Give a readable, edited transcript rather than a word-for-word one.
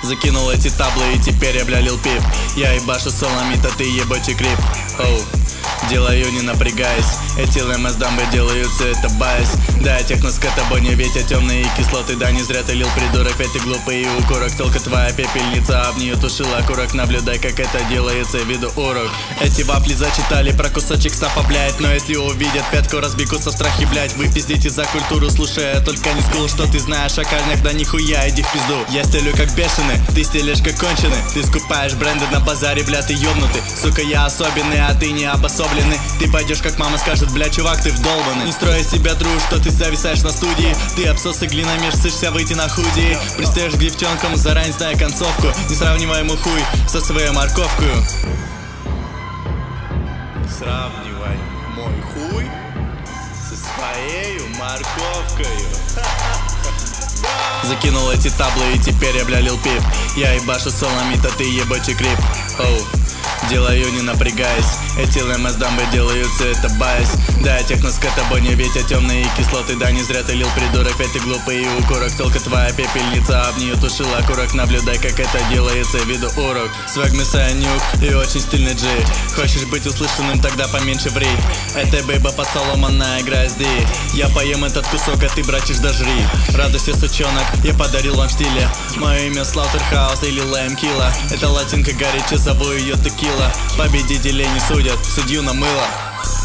Закинул эти таблы и теперь я, бля, лил пип. Я ебашу соломит, а ты ебучий крип. Оу, делаю не напрягаясь. Эти ЛМС-дамбы делаются, это байс. Да, я техно с катабони, ветя темные кислоты. Да, не зря ты лил, придурок, эти глупые укурок. Телка твоя пепельница, об нее тушила окурок. Наблюдай, как это делается, виду урок. Эти вафли зачитали, про кусочек стафа, блять. Но если увидят пятку, разбегутся в страхе, блять. Вы пиздите за культуру, слушая только не скул. Что ты знаешь о корнях, да нихуя, иди в пизду. Я стелю как бешеный, ты стелишь как конченый. Ты скупаешь бренды на базаре, бля, ты ёбнутый. Сука, я особенный, а ты не обособленный. Ты пойдешь, как мама скажет, бля, чувак, ты вдолбанный. Не строй из себя тру, что ты зависаешь на студии. Ты обсос и глиномер, сышься выйти на худи. Пристаешь к девчонкам, заранее зная концовку. Не сравнивай ему хуй со своей морковкой. Сравнивай мой хуй со своей морковкой. Закинул эти таблы и теперь я, бля, лил пип. Я ебашу соломит, а ты ебучий крип. Оу, делаю не напрягаясь. Эти ЛМС-дамбы делаются, это байс. Да, я техно с катабони, ветя темные кислоты. Да, не зря ты лил, придурок, эти глупые укурок. Телка твоя пепельница, об нее тушила окурок. Наблюдай, как это делается, виду урок. Свэг Мессия нюк и очень стильный G. Хочешь быть услышанным, тогда поменьше ври. Это бейба посоломанная, игра SD. Я поем этот кусок, а ты, братиш, дожри. Радуйся, сучонок, я подарил вам в стиле. Мое имя Слаутерхаус или Лайм Килла. Это латинка горячая, зову ее текила. Победителей не судят, судью на мыло.